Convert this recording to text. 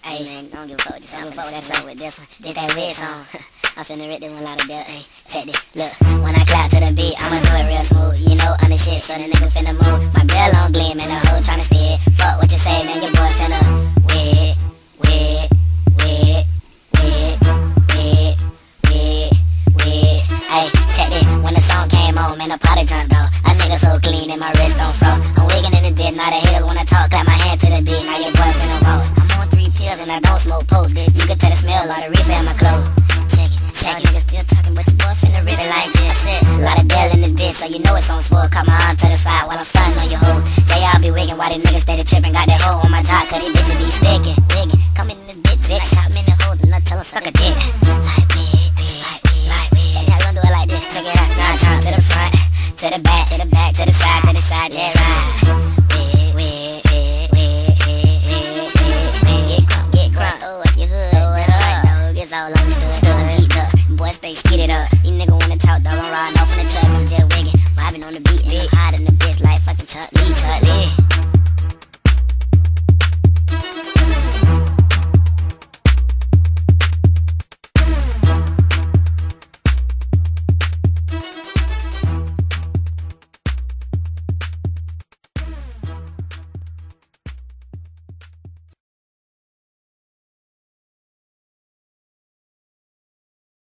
Hey man, don't give a fuck with this. I'm finna set something with this one. This that red song. I'm finna rip this one out of there. Hey, check this. Look, when I clap to the beat, I'ma do it real smooth. You know, on the shit, so the nigga finna move. My girl on gleam and the hoe tryna steer. Fuck what you say, man. Your boy finna wet. Hey, check this. When the song came on, man, the party jumped off. A nigga so clean and my wrist don't froze. I'm wigging in this bitch, now the haters wanna talk. Clap my hand to the beat, now your boy finna roll. I'm on 3 pills and I don't smoke post, bitch. You can tell the smell of the reefer in my clothes. Check it, niggas still talking, but your boy finna rip it like this. I said, a lot of deal in this bitch, so you know it's on swole. Cut my arm to the side while I'm stunting on your hoe. JR be wigging while these niggas steady tripping. Got that hoe on my jock, cause these bitches be sticking. Wigging, coming in this bitch, I got many hoes and I tell them suck a dick. Check it out, now turn to the front, to the back, to the back, to the side, yeah, right. Get crunk, throw up your hood, throw it up, dog, it's all understood. Still keep up, boy, stay skid it up. These niggas wanna talk, dog, I'm riding off in the truck, I'm just wigging, vibing on the beat, and I'm hiding the bitch like fucking Chuck Lee.